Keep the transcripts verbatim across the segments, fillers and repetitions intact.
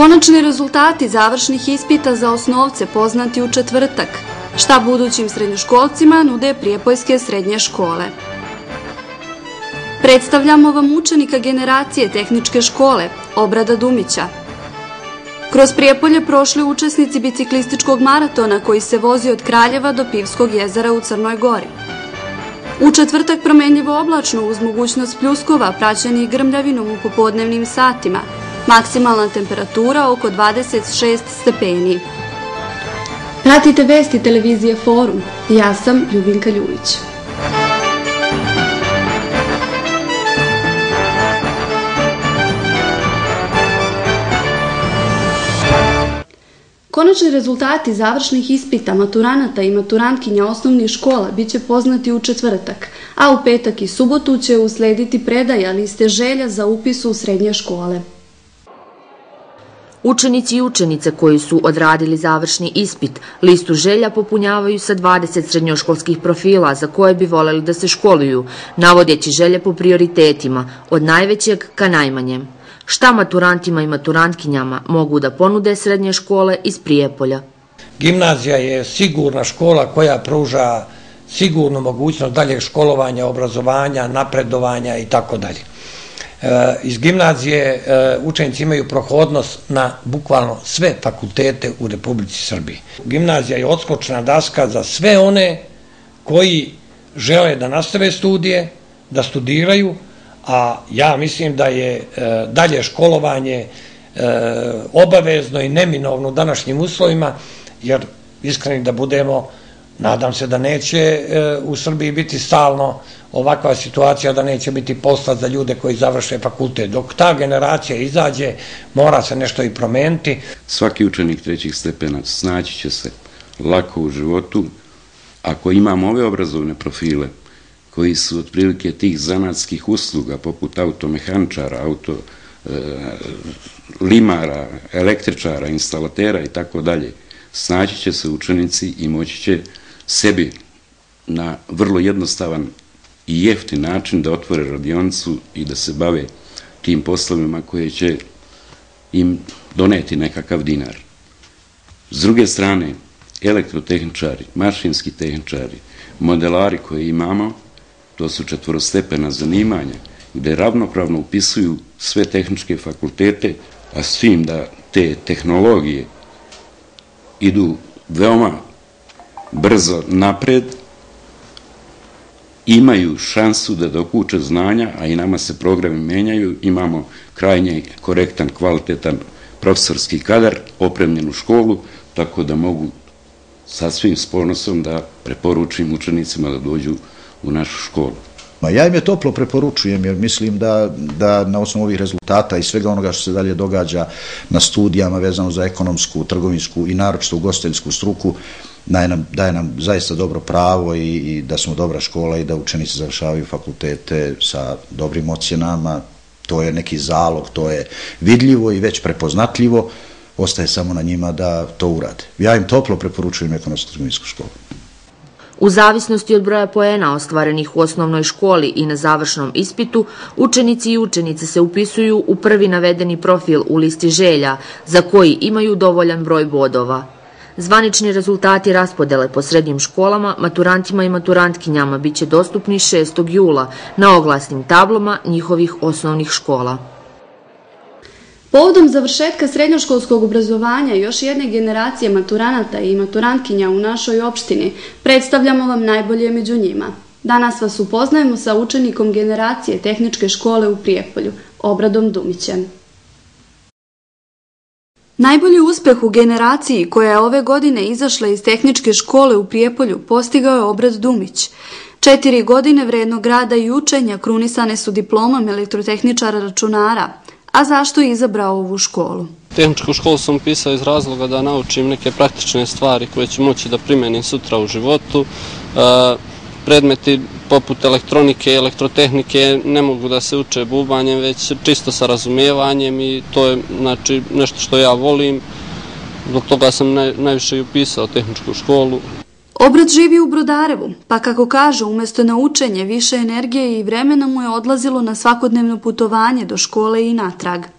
Konačni rezultati završnih ispita za osnovce poznati u četvrtak. Šta budućim srednjoškolcima nude prijepoljske srednje škole. Predstavljamo vam učenika generacije tehničke škole, Obrada Dumića. Kroz Prijepolje prošli učesnici biciklističkog maratona koji se vozi od Kraljeva do Pivskog jezera u Crnoj Gori. U četvrtak promenljivo oblačno uz mogućnost pljuskova praćenih grmljavinom u popodnevnim satima. Maksimalna temperatura oko dvadeset šest stepeni. Pratite vesti televizije Forum. Ja sam Ljubinka Ljubić. Konačni rezultati završnih ispita maturanata i maturantkinja osnovnih škola biće poznati u četvrtak, a u petak i subotu će uslediti predaja liste želja za upis u srednje škole. Učenici i učenice koji su odradili završni ispit listu želja popunjavaju sa dvadeset srednjoškolskih profila za koje bi voljeli da se školuju, navodeći želje po prioritetima, od najvećeg ka najmanjem. Šta maturantima i maturantkinjama mogu da ponude srednje škole iz Prijepolja? Gimnazija je sigurna škola koja pruža sigurnu mogućnost daljeg školovanja, obrazovanja, napredovanja i tako dalje. Iz gimnazije učenici imaju prohodnost na bukvalno sve fakultete u Republici Srbiji. Gimnazija je odskočna daska za sve one koji žele da nastave studije, da studiraju, a ja mislim da je dalje školovanje obavezno i neminovno u današnjim uslovima, jer iskreni da budemo, nadam se da neće u Srbiji biti stalno ovakva situacija, da neće biti posla za ljude koji završe fakultet. Dok ta generacija izađe, mora se nešto i promeniti. Svaki učenik trećih stepena snaći će se lako u životu ako imamo ove obrazovne profile koji su otprilike tih zanatskih usluga, poput automehaničara, auto limara, električara, instalatera i tako dalje. Snaći će se učenici i moći će sebi na vrlo jednostavan i jeftin način da otvore radionicu i da se bave tim poslovima koje će im doneti nekakav dinar. S druge strane, elektrotehničari, mašinski tehničari, modelari koje imamo, to su četvorostepena zanimanja, gde ravnopravno upisuju sve tehničke fakultete, a s tim da te tehnologije idu veoma brzo napred, imaju šansu da dokuče znanja, a i nama se programi menjaju, imamo krajnje korektan, kvalitetan profesorski kadar, opremljenu školu, tako da mogu sasvim s ponosom da preporučim učenicima da dođu u našu školu. Ja im je toplo preporučujem, jer mislim da, da na osnovu ovih rezultata i svega onoga što se dalje događa na studijama vezano za ekonomsku, trgovinsku i naročito ugostiteljsku struku, daje nam, daje nam zaista dobro pravo i, i da smo dobra škola i da učenici završavaju fakultete sa dobrim ocjenama. To je neki zalog, to je vidljivo i već prepoznatljivo, ostaje samo na njima da to urade. Ja im toplo preporučujem ekonomsko-trgovinsku školu. U zavisnosti od broja poena ostvarenih u osnovnoj školi i na završnom ispitu, učenici i učenice se upisuju u prvi navedeni profil u listi želja, za koji imaju dovoljan broj bodova. Zvanični rezultati raspodele po srednjim školama, maturantima i maturantkinjama biće dostupni šestog jula na oglasnim tablama njihovih osnovnih škola. Povodom završetka srednjoškolskog obrazovanja još jedne generacije maturanata i maturantkinja u našoj opštini predstavljamo vam najbolje među njima. Danas vas upoznajemo sa učenikom generacije tehničke škole u Prijepolju, Obradom Dumićem. Najbolji uspeh u generaciji koja je ove godine izašla iz tehničke škole u Prijepolju postigao je Obrad Dumić. Četiri godine vrednog rada i učenja krunisane su diplomom elektrotehničara računara. A zašto je izabrao ovu školu? Tehničku školu sam upisao iz razloga da naučim neke praktične stvari koje ću moći da primenim sutra u životu. Predmeti poput elektronike i elektrotehnike ne mogu da se uče bubanjem, već čisto sa razumijevanjem i to je znači, nešto što ja volim. Zbog toga sam naj, najviše i upisao tehničku školu. Obrad živi u Brodarevu, pa kako kaže, umjesto na učenje, više energije i vremena mu je odlazilo na svakodnevno putovanje do škole i natrag.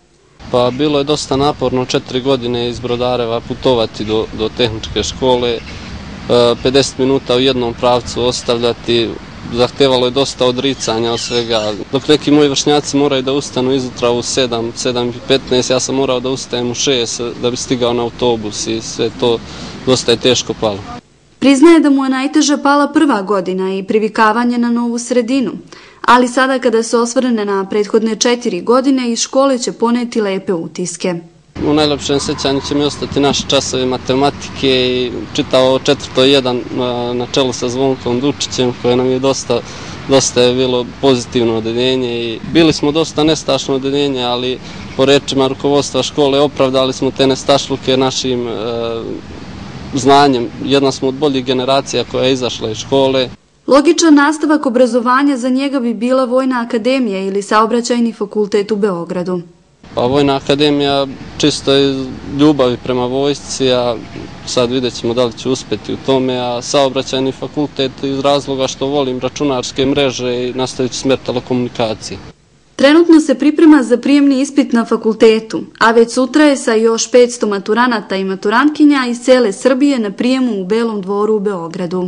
Pa bilo je dosta naporno četiri godine iz Brodareva putovati do, do tehničke škole, pedeset minuta u jednom pravcu ostavljati, zahtevalo je dosta odricanja od svega. Dok neki moji vršnjaci moraju da ustanu izutra u sedam, sedam i petnaest, ja sam morao da ustajem u šest da bi stigao na autobus i sve to dosta je teško palo. Priznaje da mu je najteže pala prva godina i privikavanje na novu sredinu, ali sada kada se osvrne na prethodne četiri godine iz škole će poneti lepe utiske. U najlepšem sećanju će mi ostati naši časovi matematike i čitao četvrto jedan na čelu sa Zvonkom Dučićem koje nam je dosta, dosta je bilo pozitivno odeljenje i bili smo dosta nestašno odeljenje, ali po rečima rukovodstva škole opravdali smo te nestašluke našim e, znanjem. Jedna smo od boljih generacija koja je izašla iz škole. Logičan nastavak obrazovanja za njega bi bila Vojna akademija ili Saobraćajni fakultet u Beogradu. Pa Vojna akademija čisto iz ljubavi prema vojsci, a sad vidjet ćemo da li ću uspjeti u tome, a Saobraćajni fakultet iz razloga što volim računarske mreže i nastavit ću smjer telekomunikacije. Trenutno se priprema za prijemni ispit na fakultetu, a već sutra je sa još petsto maturanata i maturantkinja iz cele Srbije na prijemu u Belom dvoru u Beogradu.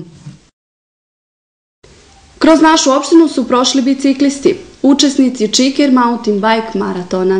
Kroz našu opštinu su prošli biciklisti, učesnici Čiker Mountain Bike maratona.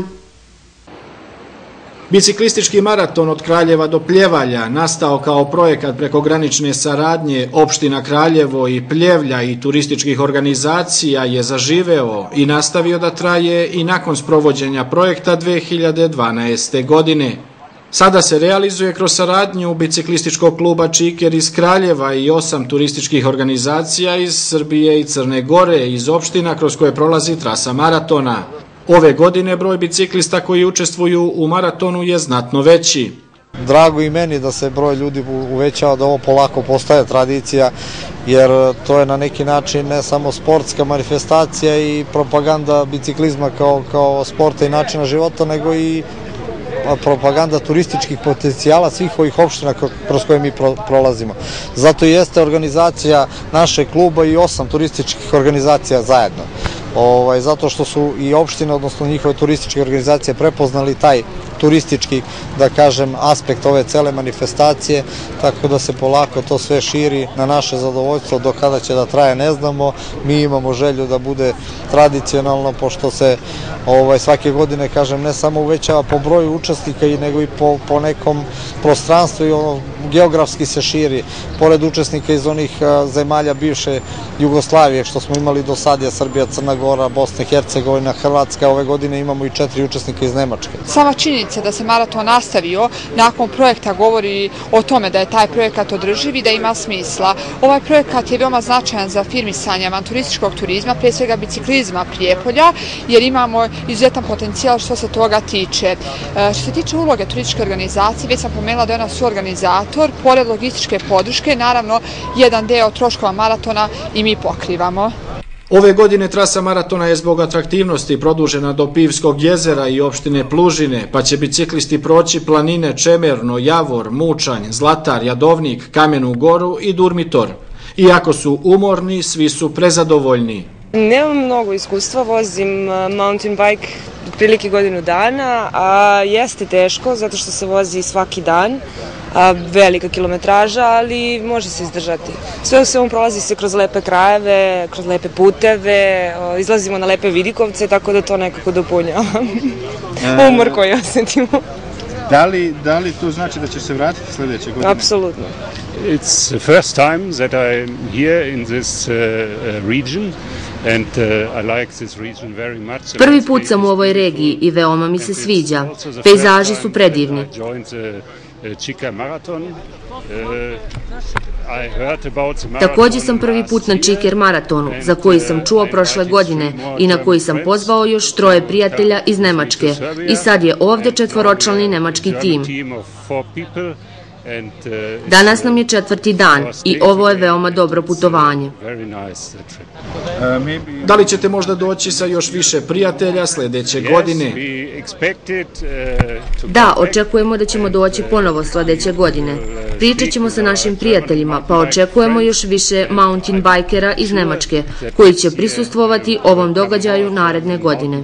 Biciklistički maraton od Kraljeva do Pljevalja, nastao kao projekat prekogranične saradnje opština Kraljevo i Pljevlja i turističkih organizacija, je zaživeo i nastavio da traje i nakon sprovođenja projekta dve hiljade dvanaeste. godine. Sada se realizuje kroz saradnju biciklističkog kluba Čiker iz Kraljeva i osam turističkih organizacija iz Srbije i Crne Gore, iz opština kroz koje prolazi trasa maratona. Ove godine broj biciklista koji učestvuju u maratonu je znatno veći. Drago i meni da se broj ljudi uvećava, da ovo polako postaje tradicija, jer to je na neki način ne samo sportska manifestacija i propaganda biciklizma kao, kao sporta i načina života, nego i propaganda turističkih potencijala svih ovih opština kroz koje mi prolazimo. Zato jeste organizacija našeg kluba i osam turističkih organizacija zajedno. Ovaj, zato što su i opštine, odnosno njihove turističke organizacije prepoznali taj turistički, da kažem, aspekt ove cele manifestacije, tako da se polako to sve širi na naše zadovoljstvo. Do kada će da traje ne znamo, mi imamo želju da bude tradicionalno, pošto se ovaj, svake godine, kažem, ne samo uvećava po broju učesnika, nego i po, po nekom prostranstvu i ono, geografski se širi. Pored učesnika iz onih a, zemalja bivše Jugoslavije, što smo imali do sada, Srbija, Crna Gora, Bosna i Hercegovina, Hrvatska, ove godine imamo i četiri učesnika iz Nemačke. Sama činjenica da se maraton nastavio nakon projekta govori o tome da je taj projekat održiv i da ima smisla. Ovaj projekat je veoma značajan za afirmisanje avanturističkog turizma, pre svega biciklizma Prijepolja, jer imamo izuzetan potencijal što se toga tiče. Što se tiče uloge turističke organizacije, već sam pomenula da je ona suorganizator, pored logističke podrške, naravno jedan deo troškova maratona i mi pokrivamo. Ove godine trasa maratona je zbog atraktivnosti produžena do Pivskog jezera i opštine Plužine, pa će biciklisti proći planine Čemerno, Javor, Mučanj, Zlatar, Jadovnik, Kamenu Goru i Durmitor. Iako su umorni, svi su prezadovoljni. Nemam mnogo iskustva, vozim mountain bike prilike godinu dana, a jeste teško zato što se vozi svaki dan. Velika kilometraža, ali može se izdržati. Sve u svemu prolazi se kroz lepe krajeve, kroz lepe puteve, izlazimo na lepe vidikovce, tako da to nekako dopunjava umor koji osetimo. Da li, da li to znači da će se vratiti sljedeće godine? Apsolutno. It's the first time that I'm here in this uh, region. And, uh, I like this region very much. Prvi put sam u ovoj regiji i veoma mi se sviđa. Pejzaži su predivni. Također sam prvi put na Čiker maratonu, za koji sam čuo prošle godine i na koji sam pozvao još troje prijatelja iz Nemačke. I sad je ovdje četvoročlani nemački tim. Danas nam je četvrti dan i ovo je veoma dobro putovanje. Da li ćete možda doći sa još više prijatelja sljedeće godine? Da, očekujemo da ćemo doći ponovo sljedeće godine. Pričat ćemo sa našim prijateljima, pa očekujemo još više mountain bikera iz Nemačke, koji će prisustvovati ovom događaju naredne godine.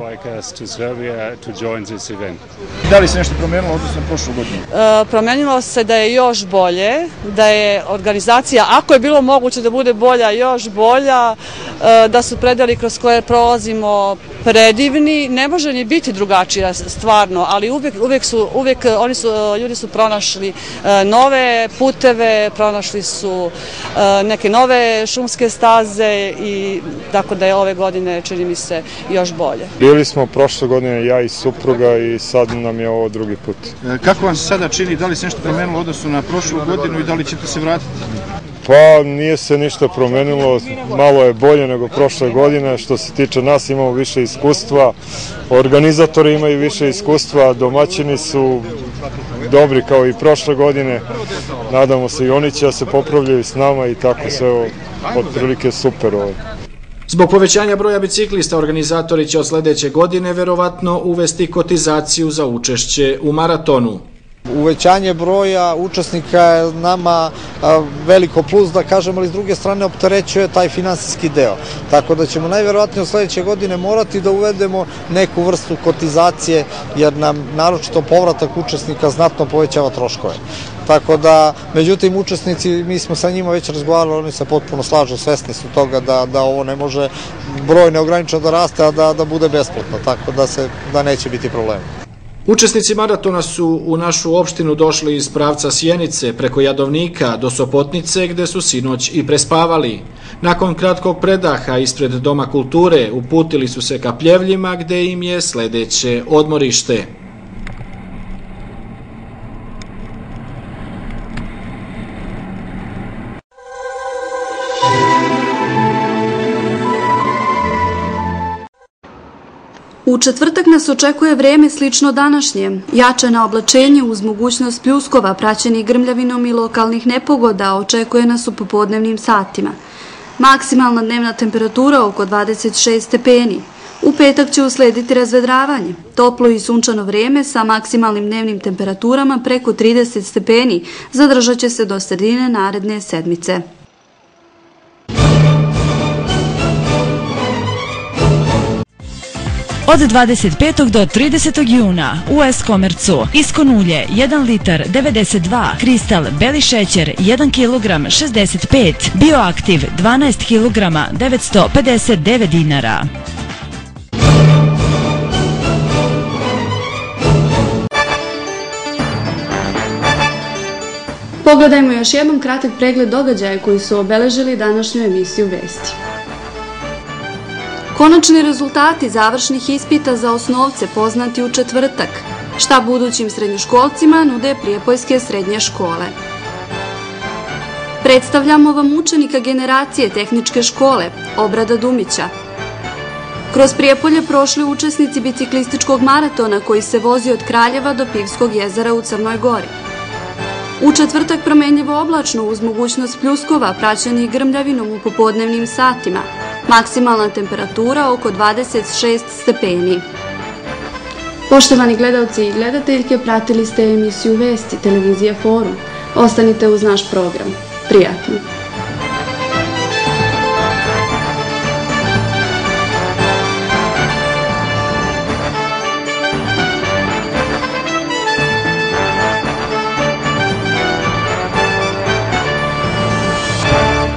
Da li se nešto promenilo odnosno na prošlu godinu? Promenilo se da je još bolje, da je organizacija, ako je bilo moguće da bude bolja, još bolja, da su predeli kroz koje prolazimo predivni, ne može ni biti drugačija stvarno, ali uvek, uvek su, uvek oni su, ljudi su pronašli nove puteve, pronašli su neke nove šumske staze i tako da je ove godine, čini mi se, još bolje. Bili smo prošle godine ja i supruga i sad nam je ovo drugi put. Kako vam se sada čini, da li se nešto promenilo u odnosu na prošlu godinu i da li ćete se vratiti? Pa nije se ništa promenilo, malo je bolje nego prošle godine. Što se tiče nas, imamo više iskustva, organizatori imaju više iskustva, domaćini su dobri kao i prošle godine. Nadamo se i oni će da se popravljaju s nama i tako sve otprilike super ovo. Zbog povećanja broja biciklista, organizatori će od sljedeće godine verovatno uvesti kotizaciju za učešće u maratonu. Uvećanje broja učesnika je nama veliko plus, da kažem, ali s druge strane opterećuje taj finansijski deo. Tako da ćemo najverovatnije od sljedeće godine morati da uvedemo neku vrstu kotizacije, jer nam naročito povratak učesnika znatno povećava troškove. Tako da, međutim, učesnici, mi smo sa njima već razgovarali, oni se potpuno slažu, svesni su toga da, da ovo ne može broj neograničeno da raste, a da, da bude besplatno, tako da, se, da neće biti problema. Učesnici maratona su u našu opštinu došli iz pravca Sjenice preko Jadovnika do Sopotnice, gde su sinoć i prespavali. Nakon kratkog predaha ispred Doma kulture uputili su se ka Pljevljima, gde im je sljedeće odmorište. U četvrtak nas očekuje vreme slično današnje. Jače na oblačenje uz mogućnost pljuskova praćenih grmljavinom i lokalnih nepogoda očekuje nas u popodnevnim satima. Maksimalna dnevna temperatura oko dvadeset šest stepeni. U petak će uslediti razvedravanje. Toplo i sunčano vrijeme sa maksimalnim dnevnim temperaturama preko trideset stepeni zadržat će se do sredine naredne sedmice. Od dvadeset petog do tridesetog juna u S-Komercu Iskon ulje jedan litar devedeset dva, Kristal beli šećer jedan kilogram šezdeset pet, Bioaktiv dvanaest kilograma devetsto pedeset devet dinara. Pogledajmo još jednom kratak pregled događaja koji su obeležili današnju emisiju Vesti. Konačni rezultati završnih ispita za osnovce poznati u četvrtak. Šta budućim srednjoškolcima nude Prijepojske srednje škole. Predstavljamo vam učenika generacije tehničke škole Obrada Dumića. Kroz Prijepolje prošli učesnici biciklističkog maratona koji se vozi od Kraljeva do Pivskog jezera u Crnoj Gori. U četvrtak promenljivo oblačno uz mogućnost pljuskova praćenih grmljavinom u popodnevnim satima. Maksimalna temperatura oko dvadeset šest stepeni. Poštovani gledalci i gledateljke, pratili ste emisiju Vesti, televizije Forum. Ostanite uz naš program. Prijatno!